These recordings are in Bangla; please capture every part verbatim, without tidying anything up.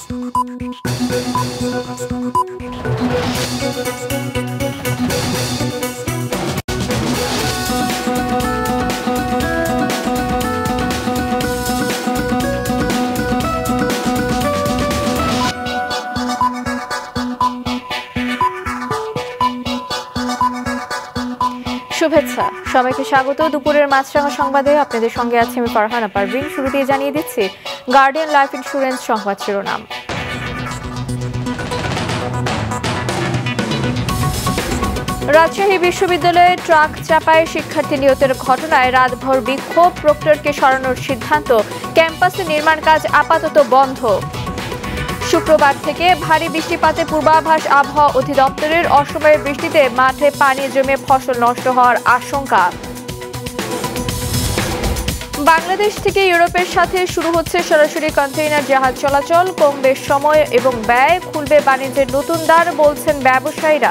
শুভেচ্ছা সবাইকে স্বাগত দুপুরের মাছরাঙা সংবাদে আপনাদের সঙ্গে আছি আমি ফারহানা পারভিন। শুরুতেই জানিয়ে দিচ্ছি গার্ডিয়ান লাইফ ইন্স্যুরেন্স সংবাদ শিরোনাম। রাজশাহী বিশ্ববিদ্যালয়ে ট্রাক চাপায় শিক্ষার্থী নিহতের ঘটনায় রাতভর বিক্ষোভ, প্রক্টরকে সরানোর সিদ্ধান্ত, ক্যাম্পাসে নির্মাণ কাজ আপাতত বন্ধ। শুক্রবার থেকে ভারী বৃষ্টিপাতে পূর্বাভাস আবহাওয়া অধিদপ্তরের, অসময়ে বৃষ্টিতে মাঠে পানি জমে ফসল নষ্ট হওয়ার আশঙ্কা। বাংলাদেশ থেকে ইউরোপের সাথে শুরু হচ্ছে সরাসরি কন্টেইনার জাহাজ চলাচল, কমবে সময় এবং ব্যয়, খুলবে বাণিজ্যের নতুন দ্বার বলছেন ব্যবসায়ীরা।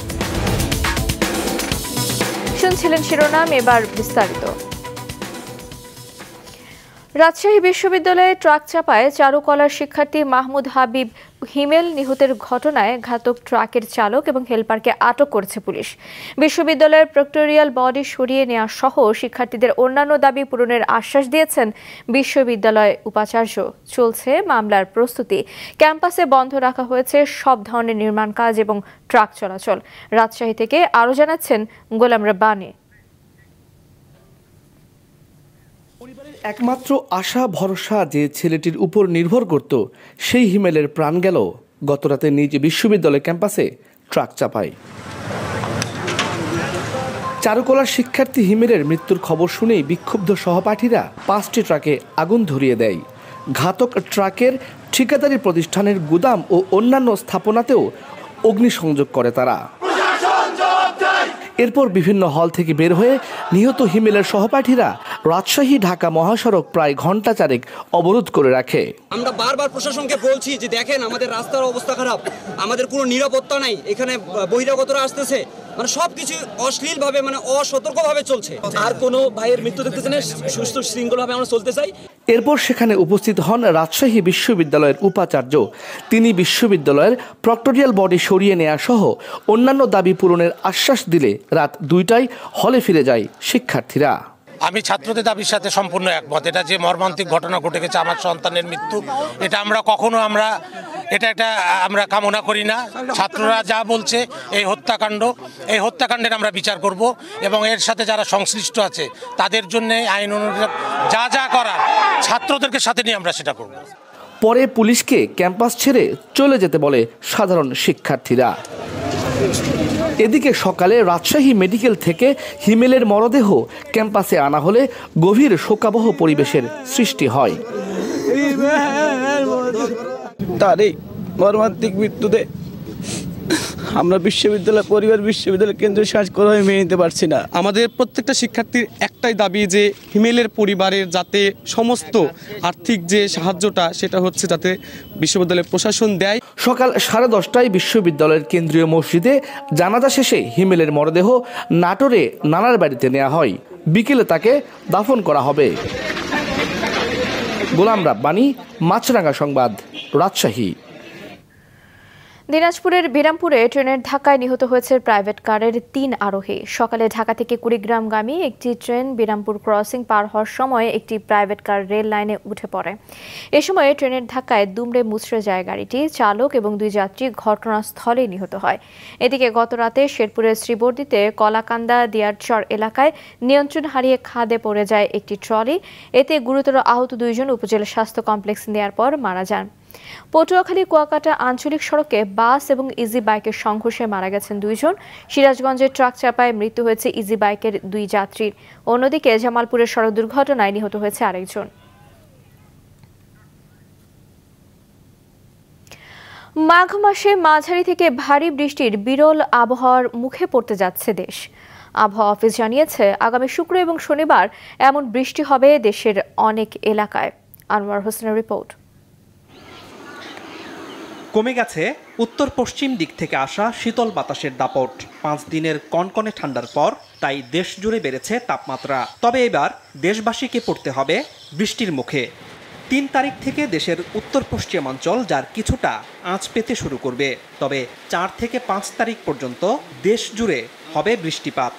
শুনছিলেন শিরোনাম, এবার বিস্তারিত। রাজশাহী বিশ্ববিদ্যালয়ে ট্রাক চাপায় চারুকলার শিক্ষার্থী মাহমুদ হাবিব হিমেল নিহতের ঘটনায় ঘাতক ট্রাকের চালক এবং হেলপারকে আটক করেছে পুলিশ। বিশ্ববিদ্যালয়ের প্রক্টোরিয়াল বডি সরিয়ে নেওয়া সহ শিক্ষার্থীদের অন্যান্য দাবি পূরণের আশ্বাস দিয়েছেন বিশ্ববিদ্যালয় উপাচার্য। চলছে মামলার প্রস্তুতি। ক্যাম্পাসে বন্ধ রাখা হয়েছে সব ধরনের নির্মাণ কাজ এবং ট্রাক চলাচল। রাজশাহী থেকে আরও জানাচ্ছেন গোলাম রব্বানী। পরিবারের একমাত্র আশা ভরসা যে ছেলেটির উপর নির্ভর করত, সেই হিমেলের প্রাণ গেল গতরাতে নিজ বিশ্ববিদ্যালয় ক্যাম্পাসে ট্রাক চাপায়। চারুকলার শিক্ষার্থী হিমেলের মৃত্যুর খবর শুনেই বিক্ষুব্ধ সহপাঠীরা পাঁচটি ট্রাকে আগুন ধরিয়ে দেয়। ঘাতক ট্রাকের ঠিকাদারি প্রতিষ্ঠানের গুদাম ও অন্যান্য স্থাপনাতেও অগ্নিসংযোগ করে তারা। এরপর বিভিন্ন হল থেকে বের হয়ে নিহত হিমেলের সহপাঠীরা রাজশাহী ঢাকা মহাসড়ক প্রায় ঘন্টা চারেক অবরোধ করে রাখে। আমরা বারবার প্রশাসনকে বলছি যে দেখেন আমাদের রাস্তার অবস্থা খারাপ, আমাদের কোনো নিরাপত্তা নাই, এখানে বহিরাগতরা আসতেছে, মানে সবকিছু অশ্লীল ভাবে মানে অসতর্ক ভাবে চলছে। আর কোনো ভাইয়ের মৃত্যু দেখতেছে না, সুস্থ শৃঙ্খল ভাবে আমরা চলতে চাই। এরপর সেখানে উপস্থিত হন রাজশাহী বিশ্ববিদ্যালয়ের উপাচার্য। তিনি বিশ্ববিদ্যালয়ের প্রক্টোরিয়াল বডি সরিয়ে নেওয়া সহ অন্যান্য দাবি পূরণের আশ্বাস দিলে রাত দুইটায় হলে ফিরে যায় শিক্ষার্থীরা। আমি ছাত্রদের দাবির সাথে সম্পূর্ণ একমত। এটা যে মর্মান্তিক ঘটনা ঘটে গেছে, আমার সন্তানের মৃত্যু, এটা আমরা কখনো আমরা এটা এটা আমরা কামনা করি না। ছাত্ররা যা বলছে এই হত্যাকাণ্ড, এই হত্যাকাণ্ডের আমরা বিচার করব এবং এর সাথে যারা সংশ্লিষ্ট আছে তাদের জন্য আইন অনুযায়ী যা যা করার ছাত্রদেরকে সাথে নিয়ে আমরা সেটা করব। পরে পুলিশকে ক্যাম্পাস ছেড়ে চলে যেতে বলে সাধারণ শিক্ষার্থীরা। এদিকে সকালে রাজশাহী মেডিকেল থেকে হিমেলের মরদেহ ক্যাম্পাসে আনা হলে গভীর শোকাবহ পরিবেশের সৃষ্টি হয়। তার এই মর্মান্তিক মৃত্যুতে আমরা বিশ্ববিদ্যালয় পরিবার বিশ্ববিদ্যালয় কেন্দ্রীয় শাসক করে মেনে নিতে পারছি না। আমাদের প্রত্যেকটা শিক্ষার্থীর একটাই দাবি যে হিমেলের পরিবারের যাতে সমস্ত আর্থিক যে সাহায্যটা সেটা হচ্ছে যাতে বিশ্ববিদ্যালয়ের প্রশাসন দেয়। সকাল সাড়ে দশটায় বিশ্ববিদ্যালয়ের কেন্দ্রীয় মসজিদে জানাজা শেষে হিমেলের মরদেহ নাটোরে নানার বাড়িতে নেওয়া হয়। বিকেলে তাকে দাফন করা হবে। গোলাম রব্বানী, মাছরাঙা সংবাদ, রাজশাহী। দিনাজপুরের বিরামপুরে ট্রেনের ধাক্কায় নিহত হয়েছে প্রাইভেট কারের তিন আরোহী। সকালে ঢাকা থেকে কুড়িগ্রামগামী একটি ট্রেন বিরামপুর ক্রসিং পার হওয়ার সময় একটি প্রাইভেট কার রেল লাইনে উঠে পড়ে। এ সময় ট্রেনের ধাক্কায় দুমড়ে মুচড়ে যায় গাড়িটি। চালক এবং দুই যাত্রী ঘটনাস্থলে নিহত হয়। এদিকে গতরাতে শেরপুরের শ্রীবর্দীতে কলাকান্দা দিয়ারচর এলাকায় নিয়ন্ত্রণ হারিয়ে খাদে পড়ে যায় একটি ট্রলি। এতে গুরুতর আহত দুইজন উপজেলা স্বাস্থ্য কমপ্লেক্স নেয়ার পর মারা যান। পটুয়াখালী কুয়াকাটা আঞ্চলিক সড়কে বাস এবং ইজি বাইকের সংঘর্ষে মারা গেছেন দুইজন। সিরাজগঞ্জের ট্রাক চাপায় মৃত্যু হয়েছে ইজি বাইকের দুই যাত্রীর। অন্যদিকে জামালপুরের সড়ক দুর্ঘটনায় নিহত হয়েছে আরেকজন। মাঘ মাসে মাঝারি থেকে ভারী বৃষ্টির বিরল আবহাওয়ার মুখে পড়তে যাচ্ছে দেশ। আবহাওয়া অফিস জানিয়েছে আগামী শুক্র এবং শনিবার এমন বৃষ্টি হবে দেশের অনেক এলাকায়। আনোয়ার হোসেনের রিপোর্ট। কমে গেছে উত্তর পশ্চিম দিক থেকে আসা শীতল বাতাসের দাপট। পাঁচ দিনের কনকনে ঠান্ডার পর তাই দেশ জুড়ে বেড়েছে তাপমাত্রা। তবে এবার দেশবাসীকে পড়তে হবে বৃষ্টির মুখে। তিন তারিখ থেকে দেশের উত্তর পশ্চিমাঞ্চল যার কিছুটা আঁচ পেতে শুরু করবে, তবে চার থেকে পাঁচ তারিখ পর্যন্ত দেশ জুড়ে হবে বৃষ্টিপাত।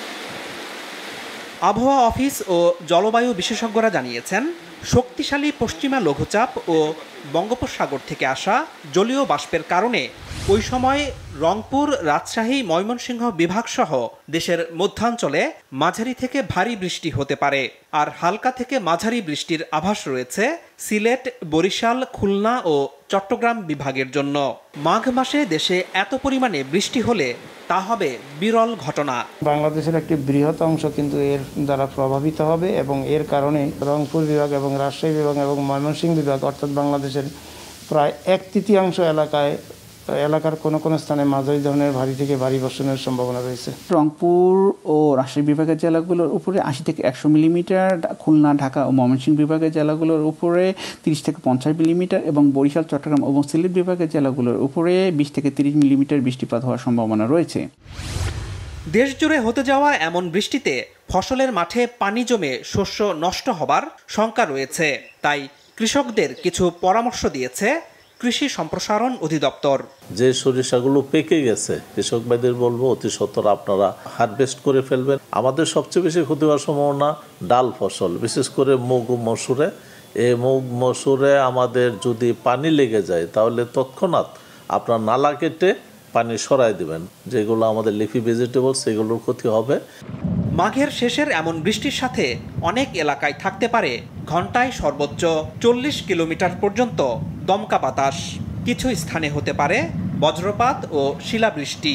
আবহাওয়া অফিস ও জলবায়ু বিশেষজ্ঞরা জানিয়েছেন, শক্তিশালী পশ্চিমা লঘুচাপ ও বঙ্গোপসাগর থেকে আসা জলীয় বাষ্পের কারণে ওই সময় রংপুর, রাজশাহী, ময়মনসিংহ বিভাগসহ দেশের মধ্যাঞ্চলে মাঝারি থেকে ভারী বৃষ্টি হতে পারে। আর হালকা থেকে মাঝারি বৃষ্টির আভাস রয়েছে সিলেট, বরিশাল, খুলনা ও চট্টগ্রাম বিভাগের জন্য। মাঘ মাসে দেশে এত পরিমাণে বৃষ্টি হলে তা হবে বিরল ঘটনা। বাংলাদেশের একটি বৃহৎ অংশ কিন্তু এর দ্বারা প্রভাবিত হবে এবং এর কারণে রংপুর বিভাগ এবং রাজশাহী বিভাগ এবং ময়মনসিংহ বিভাগ অর্থাৎ বাংলাদেশের প্রায় এক তৃতীয়াংশ এলাকায় এলাকার কোনো কোনো স্থানে মাঝারি ধরনের ভারী থেকে ভারী বর্ষণের সম্ভাবনা রয়েছে। রংপুর ও রাজশাহী বিভাগের জেলাগুলোর উপরে আশি থেকে একশো মিলিমিটার, খুলনা, ঢাকা ও ময়মনসিংহ বিভাগের জেলাগুলোর উপরে তিরিশ থেকে পঞ্চাশ মিলিমিটার এবং বরিশাল, চট্টগ্রাম এবং সিলেট বিভাগের জেলাগুলোর উপরে বিশ থেকে তিরিশ মিলিমিটার বৃষ্টিপাত হওয়ার সম্ভাবনা রয়েছে। দেশ জুড়ে হতে যাওয়া এমন বৃষ্টিতে ফসলের মাঠে পানি জমে শস্য নষ্ট হবার শঙ্কা রয়েছে। তাই কৃষকদের কিছু পরামর্শ দিয়েছে কৃষি সম্প্রসারণ অধিদপ্তর। যে সরিষাগুলো পেকে গেছে, কৃষক ভাইদের বলবো অতি সত্বর আপনারা হারভেস্ট করে ফেলবেন। আমাদের সবচেয়ে বেশি ক্ষতি হওয়ার সম্ভাবনা ডাল ফসল, বিশেষ করে মুগ ও মসুরে। এই মুগ মসুরে আমাদের যদি পানি লেগে যায় তাহলে তৎক্ষণাৎ আপনার নালা কেটে পানি সরাই দিবেন। যেগুলো আমাদের লিফি ভেজিটেবল সেগুলোর ক্ষতি হবে। মাঘের শেষের এমন বৃষ্টির সাথে অনেক এলাকায় থাকতে পারে ঘন্টায় সর্বোচ্চ চল্লিশ কিলোমিটার পর্যন্ত দমকা বাতাস। কিছু স্থানে হতে পারে বজ্রপাত ও শিলাবৃষ্টি।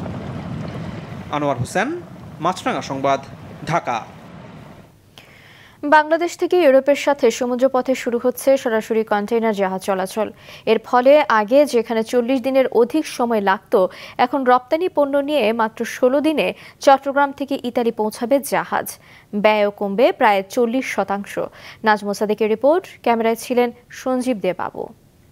আনোয়ার হোসেন, মাছরাঙা সংবাদ, ঢাকা। বাংলাদেশ থেকে ইউরোপের সাথে সমুদ্রপথে শুরু হচ্ছে সরাসরি কন্টেইনার জাহাজ চলাচল। এর ফলে আগে যেখানে চল্লিশ দিনের অধিক সময় লাগত, এখন রপ্তানি পণ্য নিয়ে মাত্র ষোলো দিনে চট্টগ্রাম থেকে ইতালি পৌঁছাবে জাহাজ। ব্যয়ও কমবে প্রায় চল্লিশ শতাংশ। নাজমুল সাদেকের রিপোর্ট, ক্যামেরায় ছিলেন সঞ্জীব দে বাবু।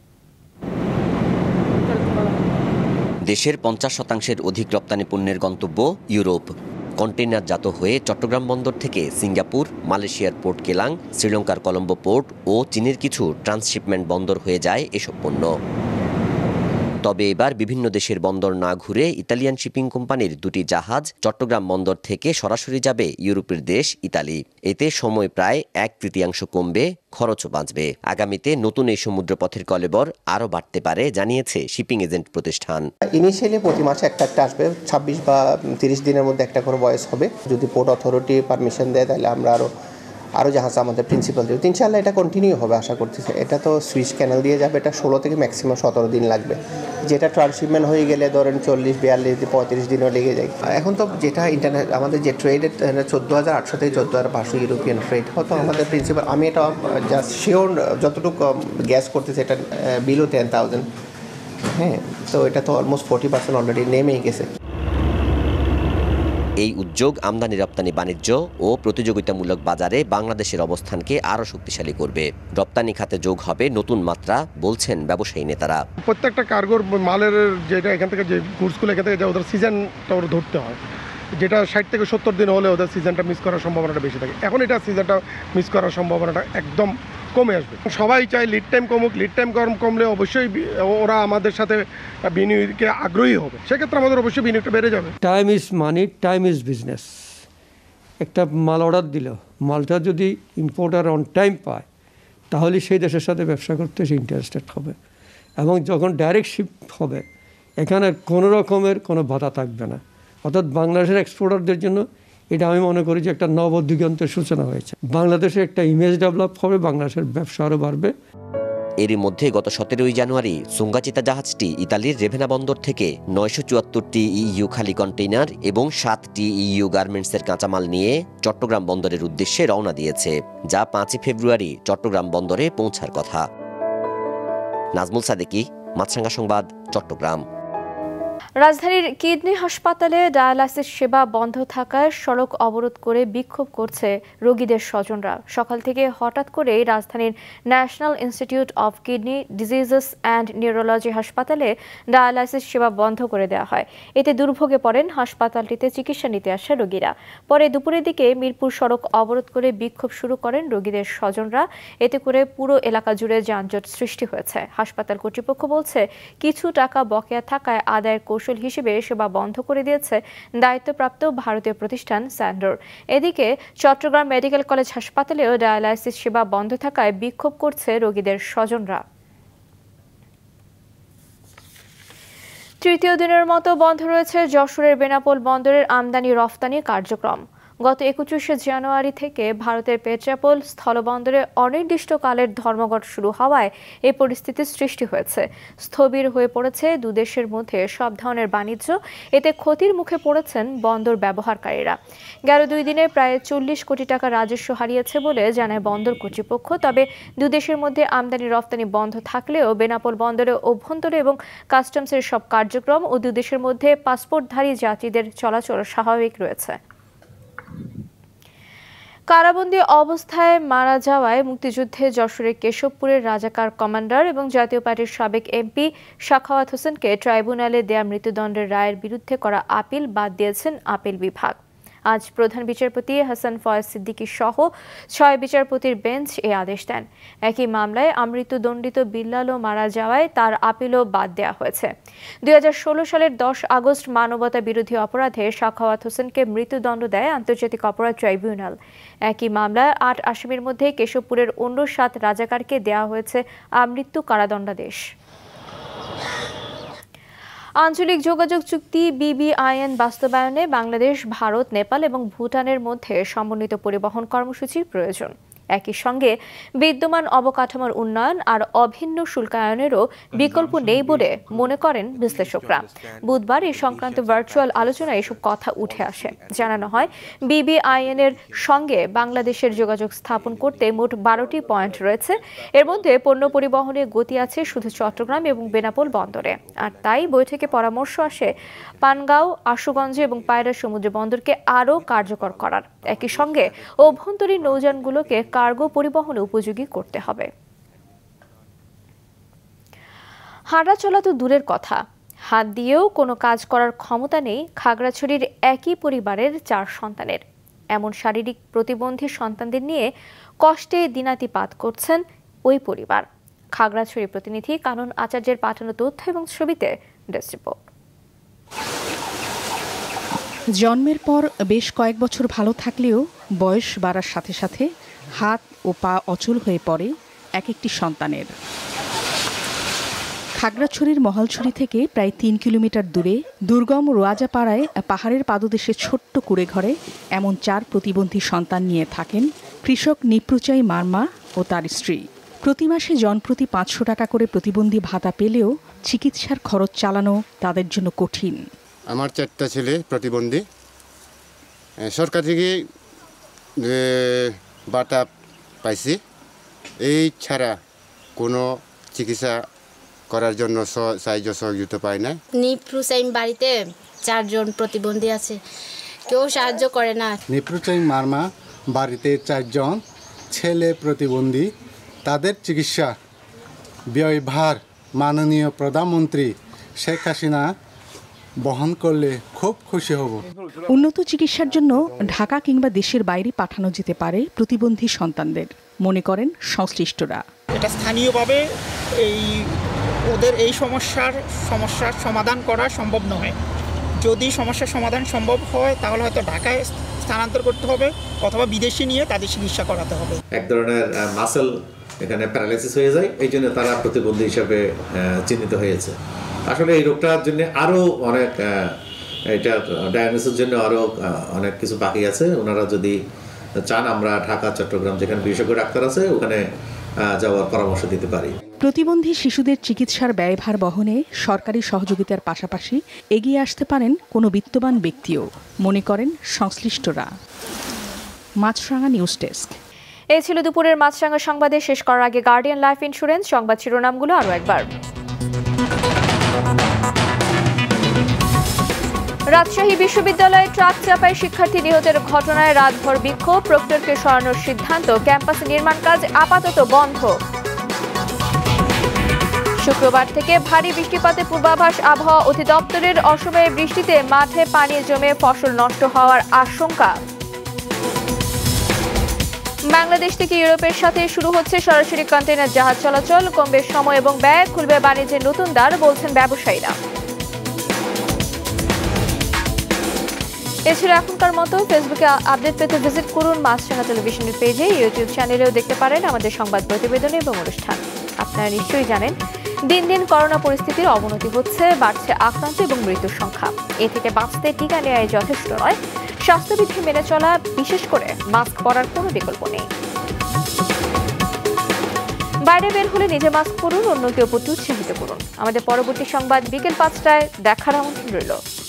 দেশের পঞ্চাশ শতাংশের অধিক রপ্তানি পণ্যের গন্তব্য ইউরোপ। কন্টেইনারজাত হয়ে চট্টগ্রাম বন্দর থেকে সিঙ্গাপুর, মালয়েশিয়ার পোর্ট কেলাং, শ্রীলঙ্কার কলম্বো পোর্ট ও চীনের কিছু ট্রান্সশিপমেন্ট বন্দর হয়ে যায় এসব পণ্য। তবে এবার বিভিন্ন দেশের বন্দর না ঘুরে ইতালিয়ান শিপিং কোম্পানির দুটি জাহাজ চট্টগ্রাম বন্দর থেকে সরাসরি যাবে ইউরোপের দেশ ইতালি। এতে সময় প্রায় এক তৃতীয়াংশ কমবে, খরচও বাঁচবে। আগামীতে নতুন এই সমুদ্রপথের কলেবর আরও বাড়তে পারে জানিয়েছে শিপিং এজেন্ট প্রতিষ্ঠান। ইনিশিয়ালি প্রতি মাসে একটা একটা আসবে, ছাব্বিশ বা তিরিশ দিনের মধ্যে একটা করে বয়স হবে। যদি পোর্ট অথরিটি পারমিশন দেয় তাহলে আমরা আরও আরও জাহাজ আমাদের প্রিন্সিপাল দেবে। ইনশাআল্লাহ এটা কন্টিনিউ হবে আশা করতেছে। এটা তো সুইচ ক্যানেল দিয়ে যাবে, এটা ষোলো থেকে ম্যাক্সিমাম সতেরো দিন লাগবে। যেটা ট্রান্সশিপমেন্ট হয়ে গেলে ধরেন চল্লিশ বিয়াল্লিশ পঁয়ত্রিশ দিনও লেগে যায়। এখন তো যেটা ইন্টারনেট আমাদের যে ট্রেডের চোদ্দো হাজার আটশো থেকে চোদ্দো হাজার পাঁচশো ইউরোপিয়ান ট্রেড হয়তো আমাদের প্রিন্সিপাল, আমি এটা জাস্ট শিওর যতটুকু গ্যাস করতেছি এটা বিলো টেন থাউজেন্ড। হ্যাঁ, তো এটা তো অলমোস্ট ফোর্টি পার্সেন্ট অলরেডি নেমেই গেছে। এই উদ্যোগ আমদানি রপ্তানি বাণিজ্য ও প্রতিযোগিতামূলক বাজারে বাংলাদেশের অবস্থানকে আরও শক্তিশালী করবে। রপ্তানি খাতে যোগ হবে নতুন মাত্রা, বলছেন ব্যবসায়ী নেতারা। প্রত্যেকটা কার্গোর মালের যেটা এখান থেকে যে গুডসগুলো এখান থেকে যায় ওদের সিজনটা ওরা ধরতে হয়, যেটা ষাট থেকে সত্তর দিন হলে ওদের সিজনটা মিস করার সম্ভাবনাটা বেশি থাকে। এখন এটা সিজনটা মিস করার সম্ভাবনাটা একদম কমে আসবে। সবাই চায় লিড টাইম কমুক, লিড টাইম কম কমলে অবশ্যই ওরা আমাদের সাথে বিনিয়োগকে আগ্রহী হবে, সেক্ষেত্রে আমাদের অবশ্যই বিনিয়োগটা বেড়ে যাবে। Time is money, time is business. একটা মাল অর্ডার দিল, মালটা যদি ইম্পোর্টার অন টাইম পায় তাহলে সেই দেশের সাথে ব্যবসা করতে সে ইন্টারেস্টেড হবে, এবং যখন ডাইরেক্ট শিপ হবে এখানে কোনো রকমের কোনো বাধা থাকবে না। অর্থাৎ বাংলাদেশের এক্সপোর্টারদের জন্য এটা আমি মনে করি যে একটা নবদিগন্তের সূচনা হয়েছে। বাংলাদেশে একটা ইমেজ ডেভেলপ হবে, বাংলাদেশের ব্যবসা আরও বাড়বে। এরই মধ্যে গত সতেরোই জানুয়ারি সুঙ্গাচিতা জাহাজটি ইতালির রেভেনা বন্দর থেকে নয়শো চুয়াত্তরটি ইইউ খালি কন্টেইনার এবং সাতটি ইইউ গার্মেন্টসের কাঁচামাল নিয়ে চট্টগ্রাম বন্দরের উদ্দেশ্যে রওনা দিয়েছে, যা পাঁচই ফেব্রুয়ারি চট্টগ্রাম বন্দরে পৌঁছার কথা। নাজমুল সাদেকি, মাছরাঙ্গা সংবাদ, চট্টগ্রাম। রাজধানীর কিডনি হাসপাতালে ডায়ালাইসিস সেবা বন্ধ থাকায় সড়ক অবরোধ করে বিক্ষোভ করছে রোগীদের স্বজনরা। সকাল থেকে হঠাৎ করেই রাজধানীর national institute of kidney diseases and neurology হাসপাতালে ডায়ালাইসিস সেবা বন্ধ করে দেওয়া হয়। এতে দুর্ভোগে পড়েন হাসপাতালটিতে চিকিৎসা নিতে আসা রোগীরা। পরে দুপুরের দিকে মিরপুর সড়ক অবরোধ করে বিক্ষোভ শুরু করেন রোগীদের স্বজনরা। এতে করে পুরো এলাকা জুড়ে যানজট সৃষ্টি হয়েছে। হাসপাতাল কর্তৃপক্ষ বলছে, কিছু টাকা বকেয়া থাকায় আদায়ের কৌশল হিসেবে সেবা বন্ধ করে দিয়েছে দায়িত্বপ্রাপ্ত ভারতীয় প্রতিষ্ঠান স্যান্ডোর। এদিকে চট্টগ্রাম মেডিকেল কলেজ হাসপাতালেও ডায়ালাইসিস সেবা বন্ধ থাকায় বিক্ষোভ করছে রোগীদের স্বজনরা। তৃতীয় দিনের মতো বন্ধ রয়েছে যশোরের বেনাপোল বন্দরের আমদানি রফতানি কার্যক্রম। গত একত্রিশে জানুয়ারি থেকে ভারতের পেট্রাপোল স্থলবন্দরে অনির্দিষ্টকালের ধর্মঘট শুরু হওয়ায় এই পরিস্থিতির সৃষ্টি হয়েছে। স্থবির হয়ে পড়েছে দুদেশের মধ্যে সব ধরনের বাণিজ্য। এতে ক্ষতির মুখে পড়েছেন বন্দর ব্যবহারকারীরা। গেল দুই দিনে প্রায় চল্লিশ কোটি টাকা রাজস্ব হারিয়েছে বলে জানায় বন্দর কর্তৃপক্ষ। তবে দুদেশের মধ্যে আমদানি রফতানি বন্ধ থাকলেও বেনাপোল বন্দরে অভ্যন্তরে এবং কাস্টমসের সব কার্যক্রম ও দুদেশের মধ্যে পাসপোর্টধারী যাত্রীদের চলাচল স্বাভাবিক রয়েছে। কারাবন্দী অবস্থায় মারা যাওয়ায় মুক্তিযুদ্ধে যশোরের কেশবপুরের রাজাকার কমান্ডার এবং জাতীয় পার্টির সাবেক এমপি সাখাওয়াত হোসেনকে ট্রাইব্যুনালে দেয়া মৃত্যুদণ্ডের রায়ের বিরুদ্ধে করা আপিল বাদ দিয়েছেন আপিল বিভাগ। আজ প্রধান বিচারপতি হাসান ফয়েজ সিদ্দিকী সহ ছয় বিচারপতির বেঞ্চ এই আদেশ দেন। একই মামলায় আমৃত্যুদণ্ডিত বিল্লালও মারা যাওয়ায় তার আপিলও বাদ দেওয়া হয়েছে। দুই হাজার ষোলো সালের দশ আগস্ট মানবতা বিরোধী অপরাধে সাখাওয়াত হোসেনকে মৃত্যুদণ্ড দেয় আন্তর্জাতিক অপরাধ ট্রাইব্যুনাল। একই মামলায় আট আসামির মধ্যে কেশবপুরের অন্য সাত রাজাকারকে দেওয়া হয়েছে আমৃত্যু কারাদণ্ডাদেশ। আঞ্চলিক যোগাযোগ চুক্তি বিবিআইএন বাস্তবায়নে বাংলাদেশ, ভারত, নেপাল এবং ভুটানের মধ্যে সমন্বিত পরিবহন কর্মসূচির প্রয়োজন। একই সঙ্গে বিদ্যমান অবকাঠামোর উন্নয়ন আর অভিন্ন শুল্কায়নেরও বিকল্প নেই বলে মনে করেন বিশ্লেষকরা। বুধবার এই সংক্রান্ত ভার্চুয়াল আলোচনায় এসব কথা উঠে আসে। জানানো হয়, বিবিআইএন এর সঙ্গে বাংলাদেশের যোগাযোগ স্থাপন করতে মোট বারোটি পয়েন্ট রয়েছে। এর মধ্যে পণ্য পরিবহনে গতি আছে শুধু চট্টগ্রাম এবং বেনাপোল বন্দরে। আর তাই বৈঠকে পরামর্শ আসে পানগাঁও, আশুগঞ্জ এবং পায়রা সমুদ্র বন্দরকে আরও কার্যকর করার। একই সঙ্গে অভ্যন্তরীণ নৌযানগুলোকে কার্গো পরিবহনে উপযোগী করতে হবে। হাঁটা চলা তো দূরের কথা, হাত দিয়েও কোনো কাজ করার ক্ষমতা নেই খাগড়াছড়ির একই পরিবারের চার সন্তানের। এমন শারীরিক প্রতিবন্ধী সন্তানদের নিয়ে কষ্টে দিনাতিপাত করছেন ওই পরিবার। খাগড়াছড়ি প্রতিনিধি কানন আচার্যের পাঠানো তথ্য এবং ছবিতে ডেস্ক রিপোর্ট। জন্মের পর বেশ কয়েক বছর ভালো থাকলেও বয়স বাড়ার সাথে সাথে হাত ও পা অচল হয়ে পড়ে এক একটি সন্তানের। খাগড়াছড়ির মহালছড়ি থেকে প্রায় তিন কিলোমিটার দূরে দুর্গম রোয়াজাপাড়ায় পাহাড়ের পাদদেশে ছোট্ট কুড়ে ঘরে এমন চার প্রতিবন্ধী সন্তান নিয়ে থাকেন কৃষক নিপ্রুচাই মারমা ও তার স্ত্রী। প্রতি মাসে জনপ্রতি পাঁচশো টাকা করে প্রতিবন্ধী ভাতা পেলেও চিকিৎসার খরচ চালানো তাদের জন্য কঠিন। আমার চারটা ছেলে প্রতিবন্ধী, সরকার থেকে ভাতা পাইছি, এই ছাড়া কোনো চিকিৎসা করার জন্য সাহায্য সহযোগিতা পাই না। নিপ্রুচাইম বাড়িতে চারজন প্রতিবন্ধী আছে, কেউ সাহায্য করে না। নিপ্রুচাইম মারমা বাড়িতে চারজন ছেলে প্রতিবন্ধী, তাদের চিকিৎসা ব্যয়ভার মাননীয় প্রধানমন্ত্রী শেখ হাসিনা বহন করলে খুব খুশি হব। উন্নত চিকিৎসার জন্য ঢাকা কিংবা দেশের বাইরে পাঠানো যেতে পারে প্রতিবন্ধী সন্তানদের, মনে করেন সংশ্লিষ্টরা। এটা স্থানীয়ভাবে এই ওদের এই সমস্যার সমস্যার সমাধান করা সম্ভব নয়। যদি সমস্যার সমাধান সম্ভব হয় তাহলে হয়তো ঢাকায় স্থানান্তর করতে হবে অথবা বিদেশে নিয়ে তাদের চিকিৎসা করাতে হবে। এক ধরনের মাসেল এখানে প্যারালাইসিস হয়ে যায়, এই জন্য তারা প্রতিবন্ধী হিসাবে চিহ্নিত হয়েছে। আসলে এই রোগটার জন্য আরও অনেক, এটা ডায়াগনোসিসের জন্য আরও অনেক কিছু বাকি আছে। ওনারা যদি চান আমরা ঢাকা, চট্টগ্রাম যেখানে বিশেষজ্ঞ ডাক্তার আছে ওখানে যাওয়ার পরামর্শ দিতে পারি। প্রতিবন্ধী শিশুদের চিকিৎসার ব্যয়ভার বহনে সরকারি সহযোগিতার পাশাপাশি এগিয়ে আসতে পারেন কোনো বিত্তবান ব্যক্তিও, মনে করেন সংশ্লিষ্টরা। Maasranga news desk. এই ছিল দুপুরের মাছরাঙা সংবাদে। শেষ করার আগে গার্ডিয়ান লাইফ ইন্স্যুরেন্স সংবাদ শিরোনামগুলো আরও একবার। রাজশাহী বিশ্ববিদ্যালয়ে ট্রাক চাপায় শিক্ষার্থী নিহতের ঘটনায় রাতভর বিক্ষোভ, প্রক্টরকে সরানোর সিদ্ধান্ত, ক্যাম্পাসে নির্মাণ কাজ আপাতত বন্ধ। শুক্রবার থেকে ভারী বৃষ্টিপাতের পূর্বাভাস আবহাওয়া অধিদপ্তরের, অসময়ে বৃষ্টিতে মাঠে পানি জমে ফসল নষ্ট হওয়ার আশঙ্কা। বাংলাদেশ থেকে ইউরোপের সাথে শুরু হচ্ছে সরাসরি কন্টেইনার জাহাজ চলাচল, কমবে সময় এবং ব্যয়, খুলবে বাণিজ্যের নতুন দ্বার, বলছেন ব্যবসায়ীরা। এছাড়া এখনকার মতো ফেসবুকে আপডেট পেতে ভিজিট করুন মাসরাঙ্গা টেলিভিশনের পেজে, ইউটিউব চ্যানেলেও দেখতে পারেন আমাদের সংবাদ প্রতিবেদন এবং অনুষ্ঠান। আপনারা নিশ্চয়ই জানেন, দিন দিন করোনা পরিস্থিতির অবনতি হচ্ছে, বাড়ছে আক্রান্ত এবং মৃত্যুর সংখ্যা। এ থেকে বাঁচতে টিকা নেওয়াই যথেষ্ট নয়, স্বাস্থ্যবিধি মেনে চলা, বিশেষ করে মাস্ক পরার কোনো বিকল্প নেই। বাইরে বের হলে নিজে মাস্ক পরুন, অন্যকে প্রতি উৎসাহিত করুন। আমাদের পরবর্তী সংবাদ বিকেল পাঁচটায় দেখার আমন্ত্রণ রইল।